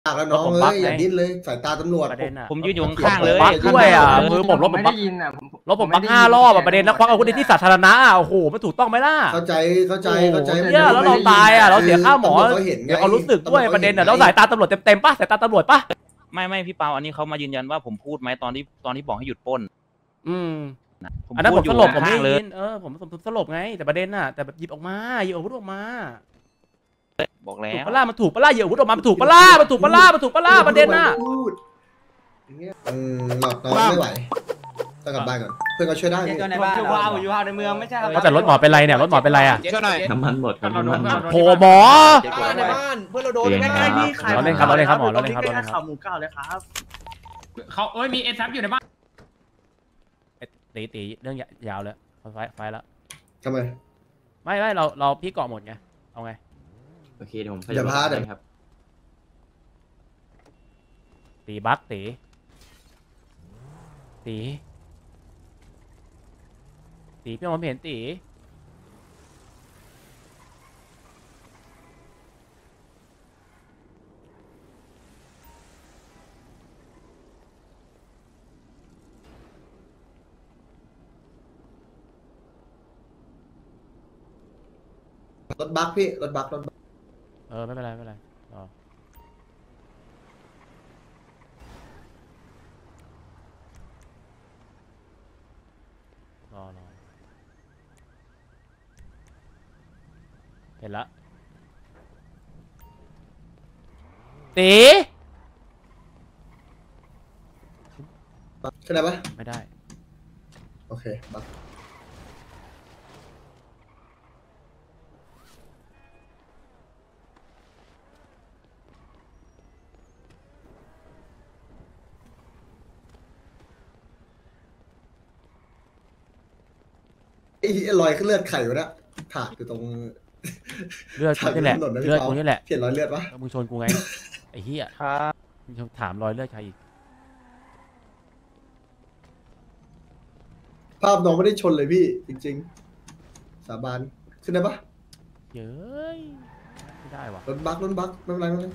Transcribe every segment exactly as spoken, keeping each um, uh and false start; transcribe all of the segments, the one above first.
ปากแล้วน้องเอ้ยอย่าดิ้นเลยสายตาตำรวจผมยืนอยู่ข้างๆเลยบักด้วยอ่ะมือผมรถผมไม่บัได้กยินอ่ะผมรถผมบักห้ารอบอ่ะประเด็นแล้วควักอาวุธในที่สาธารณะอ่ะโอ้โหมันถูกต้องไหมล่ะเข้าใจเข้าใจเข้าใจเนี่ยแล้วเราตายอ่ะเราเสียค่าหมอเดี๋ยวเขารู้สึกด้วยประเด็นอ่ะแล้วสายตาตำรวจเต็มๆป่ะสายตาตำรวจป่ะไม่ไม่พี่เปาอันนี้เขามายืนยันว่าผมพูดไหมตอนที่ตอนที่บอกให้หยุดปล้นอืมผมอันนั้นผมสลบผมไม่ข้างๆเลยยินเออผมผมสลบไงแต่ประเด็นน่ะแต่แบบหยิบออกมาหยิบอาวุธออกมาบอกแล้ถูกวปะล่ะมันถูกปะล่ะหยิบอาวุธออกมามันถูกปะล่ะมันถูกปะล่ะมันถูกปะล่ะประเด็นน่ะอืมหลอกน้องไม่ไหวต้องกลับบ้านก่อนเพื่อนก็ช่วยได้เจอในบ้านอยู่ว่าอยู่ว่าในเมืองไม่ใช่ครับว่าแต่รถหมอเป็นไรเนี่ยรถหมอเป็นไรอ่ะช่วยหน่อยน้ำมันหมดครับน้ำมันหมดโผล่หมอบ้านในบ้านเพื่อนเราโดนเตียงใกล้ๆนี่ขายเราเล่นครับเราเล่นครับหมอเราเล่นครับเราเล่นครับข่าวหมูเก้าเลยครับเขาเอ้ยมีเอซับอยู่ในบ้านตีตีเรื่องยาวเลยไฟไฟแล้วทำไมไม่ไม่เราเราพี่เกาะหมดไงเอาไงโอเคเดี๋ยวผมอย่าพลาดเดี๋ยวครับตีบักตีตีตีพี่มองไม่เห็นตีรถบักพี่รถบักรถบักเออไม่เป็นไรไม่เป็นไรรอรอรอเห็นละตีขึ้นได้ปะไม่ได้โอเคบักไอ้รอยขึ้นเลือดไข่วะเนี่ยถากอยู่ตรงเลือดกูนี่แหละเลือดกูนี่แหละเห็นรอยเลือดปะมึงชนกูไงไอ้เหี้ยครับมึงถามรอยเลือดใครอีกภาพน้องไม่ได้ชนเลยพี่จริงๆสาบานขึ้นได้ปะเย้ยไม่ได้ว่ะรถบักรถบักไม่เป็นไรไม่เป็นไร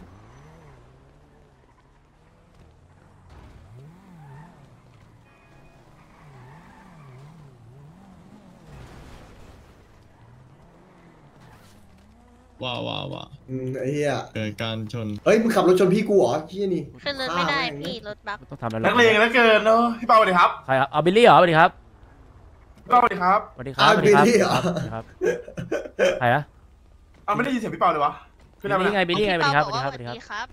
ว้าวว้าวว้าอืมไอ้เหี้ยเกิดการชนเฮ้ยมึงขับรถชนพี่กูเหรอเหี้ยนี่ขึ้นรถไม่ได้พี่รถบัสต้องทำอะไรนักเลงแล้วเกินเนาะพี่เปาสวัสดีครับใครครับเอาบิลลี่เหรอสวัสดีครับพี่เปาสวัสดีครับสวัสดีครับสวัสดีครับสวัสดีครับใครอะเอาไม่ได้ยินเสียงพี่เปาเลยวะขึ้นได้ไหมบิลลี่ไงบิลลี่ไงสวัสดีครับสวัสดีพี่ครับเปาสวัสดีอกครับว่าครับ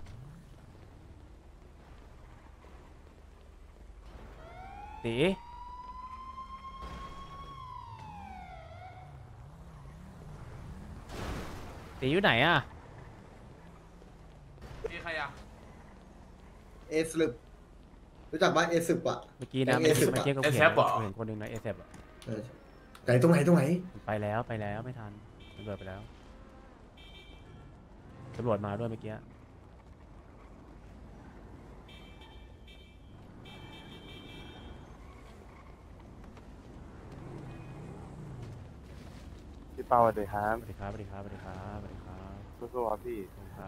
ตีตีอยู่ไหนอะมีใครอ่ะเอสลึบรู้จักปะเอสึบอะเมื่อกี้นะเอเมื่อเอฟกี้อะเมื่อกี้ก็เอฟเห็นเหรอเห็นคนหนึ่งนะเอฟอะเออไหนตรงไหนตรงไหนไปแล้วไปแล้วไม่ทันตำรวจไปแล้วตำรวจมาด้วยเมื่อกี้พี่เปาสวัสดีครับสวัสดีครับสวัสดีครับสวัสดีครับสวัสดีครับสู้ๆครับพี่ครับ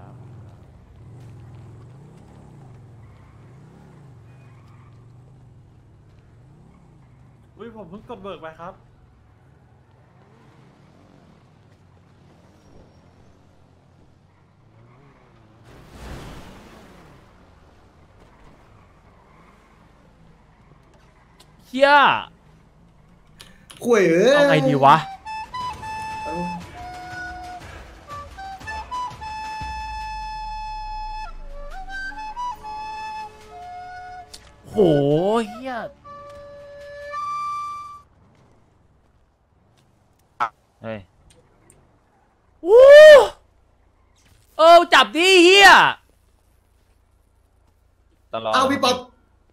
อุ้ยผมเพิ่งกดเบิกไปครับเฮียข่วยเอ้ยเอาไงดีวะเอาโหเฮียเฮ้ยวู้เออจับดิเฮียตลอดเอาพี่ป๊อป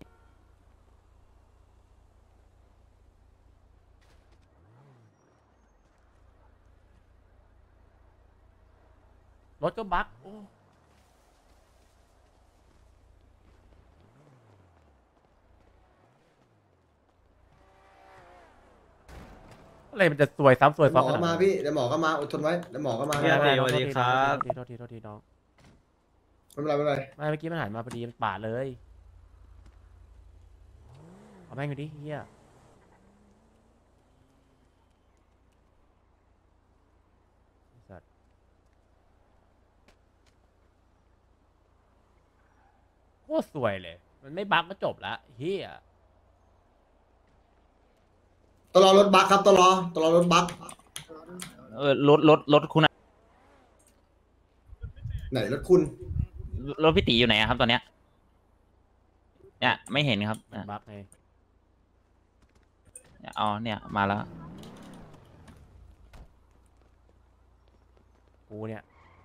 รถก็บั๊กโอ้อะไรมันจะสวยซ้ำสวยหมซ้ำอขก็นาดมานั้นพี่เดี๋ยวหมอก็มาอดทนไว้เดี๋ยวหมอก็มาไม่เป็นไรสวัสดีครับโทษทีโทษทีโทษทีน้องไม่เป็นไรไม่เป็นไรไม่เมื่อกี้มันหันมาพอดีมันปาดเลยเอาแม่งไปดิเฮียสัตว์โคตรสวยเลยมันไม่บั๊กก็จบละเฮียตลอดรถบัสครับตลอดตลอดรถบัสเออรถรถรถคุณอะไหนรถคุณรถพี่ตีอยู่ไหนอะครับตอนเนี้ยเนี่ยไม่เห็นครับอ่ะบั๊กไงอ๋อเนี่ยมาแล้วกูเนี่ย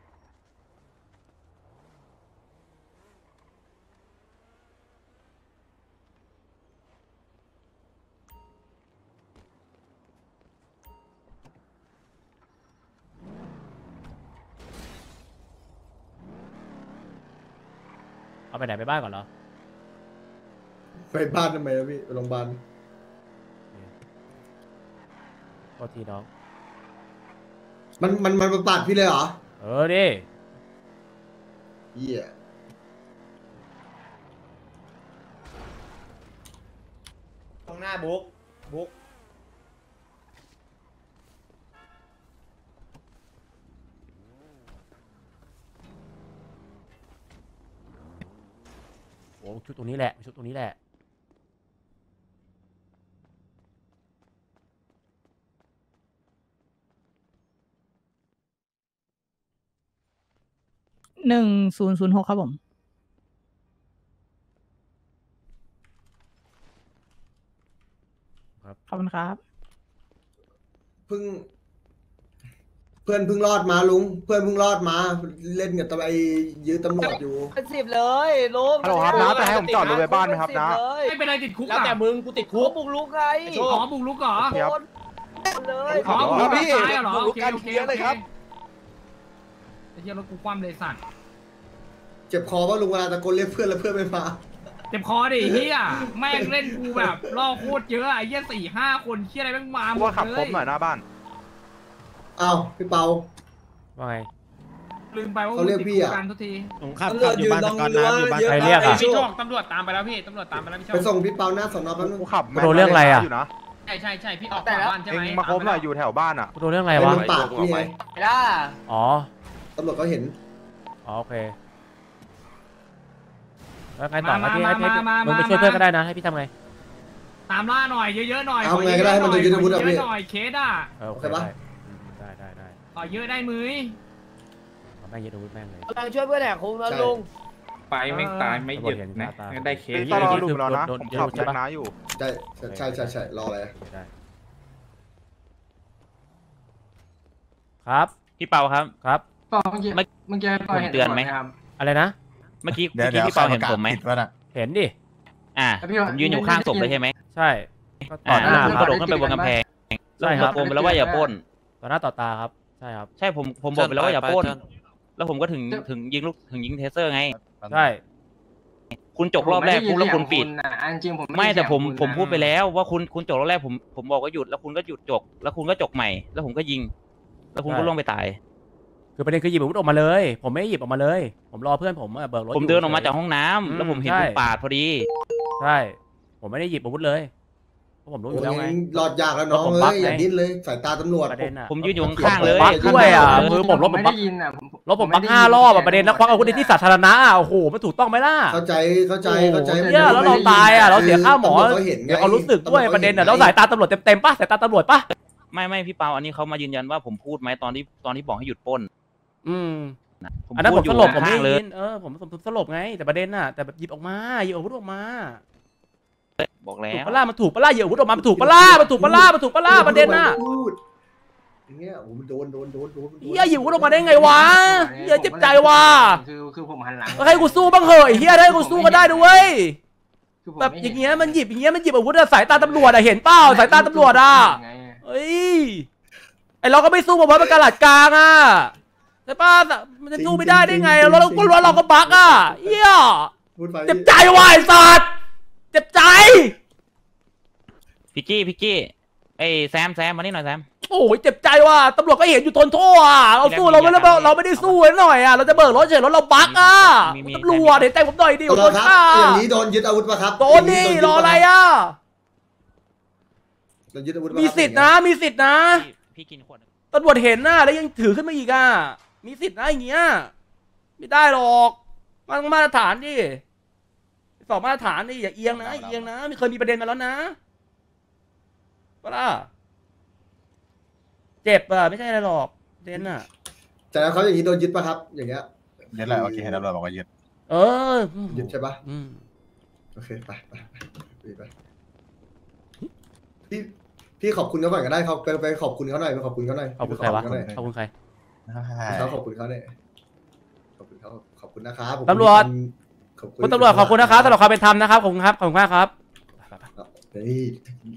เอาไปไหนไปบ้านก่อนเหรอไปบ้านทำไมอะพี่ไปโรงพยาบาลโทษทีน้องมันมันมันมาปาดพี่เลยเหรอเออดิเหี้ยตรงหน้าบุ๊กบุ๊กโอ้ชุดตรงนี้แหละชุดตรงนี้แหละหนึ่งศูนย์ศูนย์หกครับผมครับขอบคุณครับเพิ่ง เพื่อนเพิ่งรอดมาลุงเพื่อนเพิ่งรอดมาเล่นกับตะไอยื้อตำรวจอยู่เป็นสิบเลยลุงฮัลโหลครับน้าจะให้ผมจอดรถไว้บ้านไหมครับน้าไม่เป็นไรติดคุกแล้วอ่ะแต่มึงกูติดคุกบุกลุกไงอ๋อบุกลุกเหรอครับเลยอ๋อบุกลุกพี่ตายเหรอบุกลุโอก เคกันโอเคเยอะเลยครับไอ้เหี้ยรถกูคว่ำเลยสัตว์เจ็บคอว่าลุงเวลาตะโกนเรียกเพื่อนแล้วเพื่อนไม่มาเจ็บคอดิเฮียแม่งเล่นกูแบบล่อโคตรเยอะอะไอ้เหี้ยสี่ห้าคนเฮียอะไรแม่งมาหมดเลยว่าขับครบหน่อยหน้าบ้านอ้าวพี่เปาว่าไงลืมไปว่าเขาเรียกพี่อะติดคุกันทุกทีผมขับขับอยู่บ้านตะกอนน้ำอยู่บ้านใครเรียกอะพี่โชคตำรวจตามไปแล้วพี่ตำรวจตามไปแล้วพี่โชไปคส่งพี่เปาหน้าสอนอแป๊บนึงกูขับโดนเรื่องอะไรอะยู่นะใช่ใช่ใช่พี่ออกจากบ้านใช่เอไหมงมาครบหน่อยอยู่แถวบ้านอ่ะกูโดนเรื่องอะไรไอ้วะมันปาดนี่ไงไม่ได้อ๋อตำรวจเขาเห็นอ๋อโอเคแล้วไงต่อให้พี่ให้พี่มึงไปช่วยเพื่อนก็ได้นะให้พี่ทำไงตามล่าหน่อยเยอะๆหน่อยเอาไงก็ได้ให้มันจะยึดอาวุธอะเยพี่อะๆหน่อยเคสอ่ะเออโอเคโอเคปะได้ได้ได้ได้ขอเยอะได้มือเอาแม่งยึดอาวุธแม่งเลยกำลังช่วยเพื่อนแหกคุกนะลุงไปไม่ตายไม่หยุดนะได้เคสตลอดลุมแล้วนะผมขับจากน้าอยู่ใช่ใช่ใช่ใช่รออะไรได้ครับพี่เปาครับครับเมื่อกี้เมื่อกี้ผมเตือนไหมอะไรนะเมื่อกี้เมื่อกี้พี่เปาเห็นผมไหมเห็นดิอ่าผมยืนอยู่ข้างศพเลยใช่ไหมใช่ก็ต่อ่าอหแล้วน้าผมคกรัระบโดดขึ้นไปบนกำแพงแล้วใช่ผมครัตะบโกนไปแล้วว่าอย่าปล้นต่อหน้าต่อตาครับใช่ครับใช่ผมผมบอกไปแล้วว่าอย่าปล้น แล้วผมก็ถึงถึงยิงลูกถึงยิงเทเซอร์ไงใช่คุณจกรอบแรกปุ๊บแล้วคุณปิดจริงผมไม่แต่ผมผมพูดไปแล้วว่าคุณคุณจกรอบแรกผมผมบอกว่าหยุดแล้วคุณก็หยุดจก แล้วคุณก็จกใหม่ แล้วผมก็ยิง แล้วคุณก็ล่วงไปตายคือประเด็นคือหยิบอาวุธออกมาเลย ผมไม่ได้หยิบออกมาเลย ผมรอเพื่อนผมอะเบิกรถผมเดินออกมาจากห้องน้ำแล้วผมเห็นคุณปาดพอดีใช่ ผมไม่ได้หยิบอาวุธเลยเพราะผมรู้อโอ้ยู่แล้วไงยรอดยากแล้วน้องผมเอ้บักยไงอย่าดิ้นเลยสายตาตำรวจประเด็นอะผมยืนอยู่ข้างๆเลยบักด้วยอ่ะมือผมรถผมบักรถผมบักห้ารอบอะประเด็นแล้วควักอาวุธในที่สาธารณะอะโอ้โหมันถูกต้องไหมล่ะเข้าใจเข้าใจเข้าใจเนี่ยแล้วเราตายอ่ะเราเสียค่าหมอตำรวจเขาเห็นไงเดี๋ยวเขารู้สึกด้วยประเด็นอ่ะแล้วสายตาตำรวจเต็มๆป่ะสายตาตำรวจป่ะไม่ไม่พี่เปาอันนี้เขามายืนยันว่าผมพูดไหมตอนที่ตอนที่บอกให้หยุดปล้นอืมผมอันนั้นพูผดมอยู่สลบผมไม่ข้างๆได้เลยยินเออผมผมสลบไงแต่ประเด็นน่ะแต่แบบหยิบออกมาหยิบอาวุธออกมาบอกแล้ถูกวปะล่ามันถูกปะล่าหยิบอาวุธออกมามันถูกปะล่ามันถูกปะล่ามันถูกปะล่าประเด็นน่ะพูดอย่างเงี้ยโอ้โหมันโดนโดนโดนโดนเฮียหยิบอาวุธออกมาได้ไงวะเฮียเจ็บใจว่ะคือคือผมหันหลังให้กูสู้บ้างเหอะเฮียให้กูสู้ก็ได้ด้วยแบบอย่างเงี้ยมันหยิบอย่างเงี้ยมันหยิบอาวุธอะสายตาตำรวจอะเห็นเปล่าสายตาตำรวจอะเฮ้ยไอเราก็ไม่สู้เพราะมันกระหลัดกลางอะใช่ป่ะมันจะสู้ไม่ได้ได้ไงเราเราก็รู้ว่าเราก็บักอะเฮียพูดไปเจ็บใจว่ะไอ้สัตว์เจ็บใจพี่กี้พี่กี้ไอ้แซมแซมมานี่หน่อยแซมโอ้ยเจ็บใจว่ะตำรวจก็เห็นอยู่ทนโทษอ่ะเราสู้เราไม่ได้เราไม่ได้สู้หน่อยอ่ะเราจะเบิกรถเฉยรถเราบั๊กอ่ะตำรวจเห็นใจผมหน่อยดิตำรโดวจนครับฆ่าอย่างนี้โดนยึดอาวุธป่ะครับโดนดิรออะไรอ่ะโดนยึดอาวุธป่ะมีสิทธินะมีสิทธินะพี่กินขวดตำรวจเห็นนะแล้วยังถือขึ้นมาอีกอ่ะมีสิทธินะอย่างเงี้ยไม่ได้หรอกมันต้องมาตรฐานดิสอบมาตรฐานดิอย่าเอียงนะเอียงนะไม่เคยมีประเด็นมาแล้วนะปะล่ะเจ็บอ่ะไม่ใช่อะไรหรอกเดนอ่ะแต่แล้วเขาอย่างนี้โดนยึดป่ะครับ อย่างเงี้ยยึดแหละโอเคตำรวจบอกว่ายึดเออยึดใช่ป่ะอืมโอเคไปไปไปไปพี่พี่ขอบคุณเขาก่อนก็ได้เขาไปไปขอบคุณเขาหน่อยไปขอบคุณเขาหน่อยขอบคุณใครวะขอบคุณขอบคุณใครเขาขอบคุณเขาหน่อยขอบคุณเขาขอบคุณนะครับผมตำรวจขอบคุณคุณตำรวจขอบคุณนะครับสำหรับความเป็นธรรมนะครับขอบคุณครับขอบคุณมากครับเฮ้ย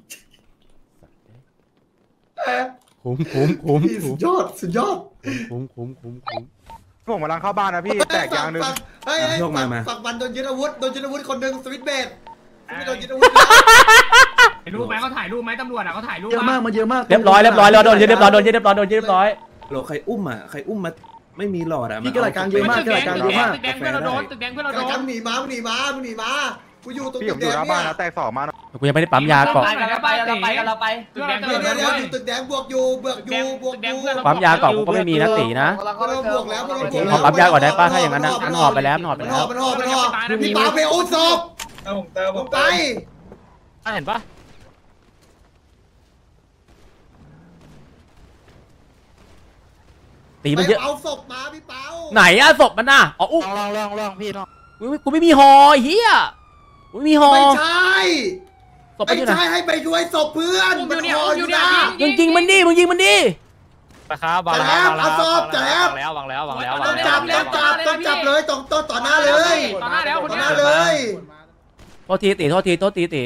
คุ้มคุ้มคุ้มพี่สุดยอดสุดยอดคุ้มคุ้มคุ้มคุ้มผมกำลังเข้าบ้านนะพี่แตกยางนึงฝั่เฮ้ยเฮ้ยโยกมาฝั่งมาฝั่งบันโดนยึดอาวุธโดนยึดอาวุธคนหนึ่งสวิตช์เบสไม่โดนยึดอาวุธถ่ายรูปไหมเขาถ่ายรูปไหมตำรวจอ่ะเขาถ่ายรูปเยอะมากมันเยอะมากเรียบร้อยเรียบร้อยแล้วโดนยึดเรียบร้อยโดนยึดเรียบร้อยโดนยึดเรียบร้อยโหลใครอุ้มอ่ะใครอุ้มมาไม่มีหลอดอ่ะพี่กระดาษกลางเยอะมากตึกแดงตึกแดงตึกแดงเพื่อนเราโดนตึกแดงเพื่อนเรากโดระนหนีมามึงหนีมามึงหนีมากูอยู่ตรงพี่ผตึมกอแดยู่งหน้าเนี่บ้านยนะแตกสองมากูยังไม่ได้ปั๊มยาก่อนไปกันไปกันเราไปกันเราไปตึกแดงเดี๋เพื่ยอวน เดี๋ยวเราเดี๋ยวอยู่ตึกแดงบวกอยู่บวกอยู่บวกอยู่ปั๊มยาก่อนกูก็ไม่มีนะตีนะมันเราบวกแล้วมันเราบวกขแล้วอปั๊มยาก่อนได้ป่ะถ้าอย่างนั้นนะมันหอบไปแล้วมันหอบไปมันแล้หอวบมันหอบมันหอบมีปาเพอุศบผมเติมลงไปเห็นปะตีมันเยอะเอาศพมาพี่เปาไหนอะศพมันน่ะอ๋ออุ๊ลองลองลองพี่ลองกูไม่มีหอเฮียกูไม่มีหอไม่ใช่ศพมันไม่อยู่ไหนใช่ให้ไปช่วยศพเพื่อนมันหออยู่นะมึงยิงมันดิมึงยิงมันดิไปครับวางแล้ววางแล้ววางแล้ววางแล้ววางแล้ววางต้องแล้วจับต้องจับต้องจับเลยต้องต้องต่อหน้าเลยต่อหน้าแล้วคนต่อนี้หน้าเลยโทษทีตีโทษทีโทษทีตี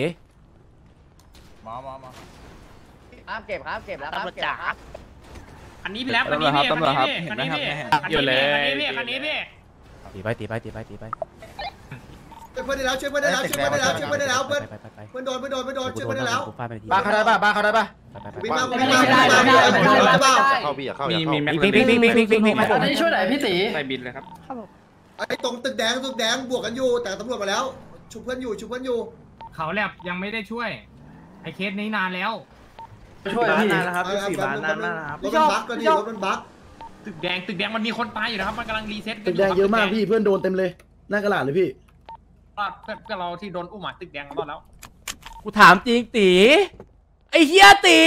ครับเก็บครับเก็บแล้วครับเก็บครับอันนี้พี่แล้วคันนี้พี่คันนี้พี่คันนี้พี่คันนี้พี่คันนี้พี่ตีไปตีไปตีไปตีไปช่วยเพื่อนได้แล้วช่วยเพื่อนได้แล้วช่วยเพื่อนได้แล้วช่วยเพื่อนได้แล้วเพื่อนไปไปไปเพื่อนโดนเพื่อนโดนเพื่อนโดนช่วยเพื่อนได้แล้วกูฟาดไปทีบ้าเขาได้ป่ะบ้าเขาได้ป่ะไปไปวิ่งไปมาวิ่งมาวิ่งมาวิ่งมาวิ่งมาจะเปล่าเข้าพี่อย่าเข้าอย่ามีเข้ามีพิงพิงพิงพิงพิงพิงพิงอันนี้ช่วยไหนพี่ตีใส่บินเลยครับไอ้ตรงตึกแดงตึกแดงบวกกันอยู่แต่ตำรวจมาแล้วชุบเพื่อนอยู่ชุบเพื่อนอยู่เขาแลบยังไม่ได้ช่วยไอเคสนี้นานแล้วช่วยพี่นะครับสี่ล้านนั่นนะครับรถมันบั๊กก็ดีรถมันบั๊กตึกแดงตึกแดงมันมีคนตายอยู่นะครับมันกำลังรีเซ็ตตึกแดงเยอะมากพี่เพื่อนโดนเต็มเลยหน้ากระดาษเลยพี่เพื่อนเพื่อนเราที่โดนอุ้มอ่ะตึกแดงรอดแล้วกูถามจริงตีไอ้เฮียตี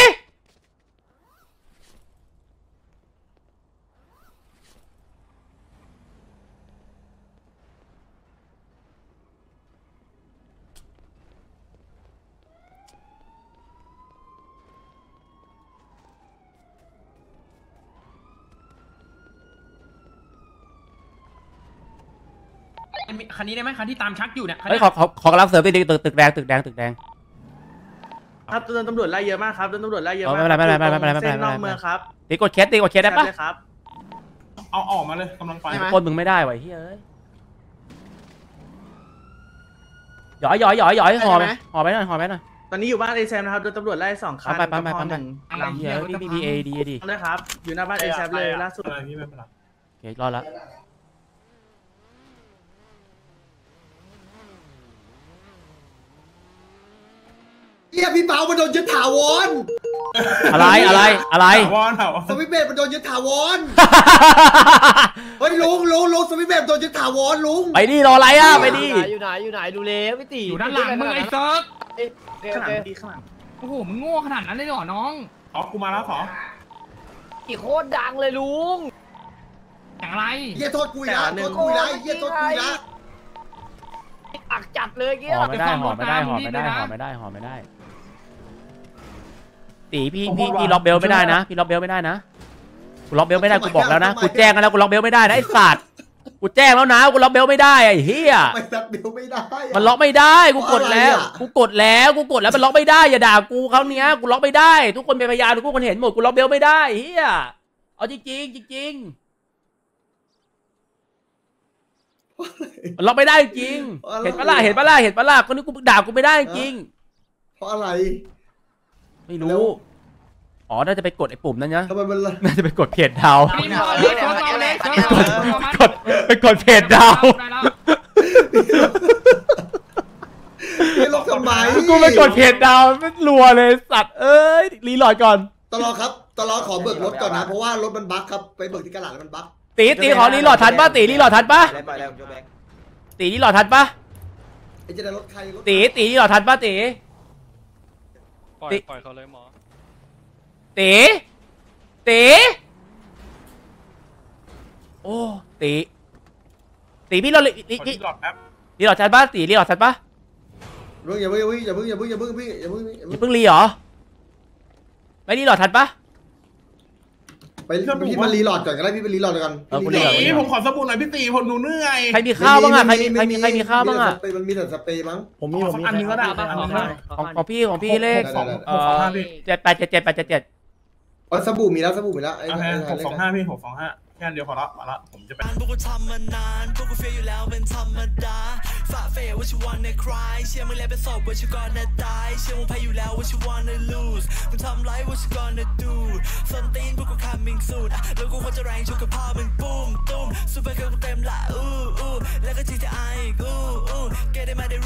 คันนี้ได้ไหมคันที่ตามชักอยู่เนี่ยเฮ้ยขอขอขอกำลังเสริมตีตึกตึกแดงตึกแดงตึกแดงครับโดนตำรวจไล่เยอะมากครับโดนตำรวจไล่เยอะไม่มากเป็นไรไม่เป็นไรไม่เป็นไรไม่เป็นไรเส้นนอกเมืองครับตีกดเคสตีกดเคสได้ปะเลยครับเอาออกมาเลยกำลังไปปนมึงไม่ได้วะเฮ้ยหยอยหยอยหยอยหยอยห่อไปห่อไปหน่อยห่อไปหน่อยตอนนี้อยู่บ้านเอแซมนะครับโดนตำรวจไล่สองคันไปไปไปไปไปหนึ่งอะไรเฮียพี่พีเอดีดีด้วยครับอยู่หน้าบ้านเอแซมเลยล่าสุดโอเครอดแล้วเฮียพี่เปามันโดนยึดถาวรอะไรอะไรอะไรสวิตช์เบสมันโดนยึดถาวรเฮ้ยลุงลุงลุงสวิตช์เบสโดนยึดถาวรลุงไปดิรออะไรอ่ะไปดิอยู่ไหนอยู่ไหนดูเลวพี่ตีอยู่ด้านหลังมึงไอ้เซิร์ฟข้างหลังพี่ข้างหลังโอ้โหมึงโง่ขนาดนั้นเลยเหรอน้องอ๋อกูมาแล้วสองอีโคตรดังเลยลุงอย่างไรเฮียโทษกูอีกนะโทษกูอีกนะเฮียโทษกูอีกนะอักจัดเลยเกี้ยห่อไม่ได้ห่อไม่ได้ห่อไม่ได้ห่อไม่ได้ห่อไม่ได้ตีพี่พี่พี่ล็อกเบลไม่ได้นะพี่ล็อกเบลไม่ได้นะกูล็อกเบลไม่ได้กูบอกแล้วนะกูแจ้งกันแล้วกูล็อกเบลไม่ได้นะไอ้สัตว์กูแจ้งแล้วนะกูล็อกเบลไม่ได้ไอ้เหี้ยไปรับเบลไม่ได้อะมันล็อกไม่ได้กูกดแล้วเพราะอะไรอะกูกดแล้วกูกดแล้วมันล็อกไม่ได้อย่าด่ากูคราวเนี้ยกูล็อกไม่ได้ ทุกคนเป็นพยานทุกคนเห็นหมดกูล็อกเบลไม่ได้เหี้ยเอาจริงจริงจริงมันล็อกไม่ได้จริงเห็นปะล่ะเห็นปะล่ะเห็นปะล่ะคนนี้กูด่ากูไม่ได้จริงเพราะอะไรไม่รู้อ๋อ๋อน่าจะไปกดไอ้ปุ่มนั้นนะทำไมมันละน่าจะไปกดเพจดาวนี่มาเอาเลยเชิญเอาเลยเชิญเอาเลยเอามันกดไปกดเพจดาวได้แล้วนี่ลบทำไมกูไปกดเพจดาวไม่รัวเลยสัตว์เอ้ยรีโหลดก่อนตลอดครับตลอดขอเบิกรถก่อนนะเพราะว่ารถมันบั๊กครับไปเบิกที่กระดาษแล้วมันบั๊กตีตีขอรีโหลดทันปะตีรีโหลดทันปะตีรีโหลดทันปะไอ้จะได้รถใครรถตีตีรีโหลดทันปะตีปล่อยปล่อยเขาเลยหมอตีตีโอ้ตีตีพี่เรารีรีรีรีโหลดทันปะตีรีโหลดทันปะเรื่องอย่าเพิ่งอย่าเพิ่งอย่าเพิ่งอย่าเพิ่งอย่าเพิ่งอย่าเพิ่งอย่าอย่าเพิ่งเพิ่งรีเหรอไม่รีโหลดทันปะไปพี่มารีโหลดก่อนก็ได้พี่ไปรีโหลดก่อนเออกูรีโหลดตีผมขอสบู่หน่อยพี่ตีผมหนูเหนื่อยใครมีข้าวบ้างอะใครมีใครมีใครมีข้าวบ้างอะมันมีแต่สเปรย์มั้งผมมีผมมีอันนึงก็ได้อันนึงก็ได้ของของพี่ของพี่เลขได้ได้เอ่อเจ็ดแปดเจ็ดเจ็ดแปดเจ็ดเจ็ดอ๋อสบู่มีแล้วสบู่มีแล้วไอ้โอเคไอ้หกสองห้าพี่หกสองห้าแค่เดียวพอละมาละผมจะไปพวกกูทำมานานพวกกูเฟียอยู่แล้วเป็นธรรมดาฝ่าเฟยว่าชิวันในคลายเชื่อมึงแล้วเป็นศพว่าชิวก่อนนะตายเชื่อมึงแพ้อยู่แล้วว่าชิวันใน lose มึงทำไรว่าชิก่อนนะ do ส้นตีนพวกกู coming soon อ่ะแล้วกูควรจะแรงชุกกับพ่อมึงปุ้มตุ้มซูเปอร์เกิร์ลกูเต็มละอู้อู้แล้วก็ จี ที ไอ อีกอู้อู้ get it มาได้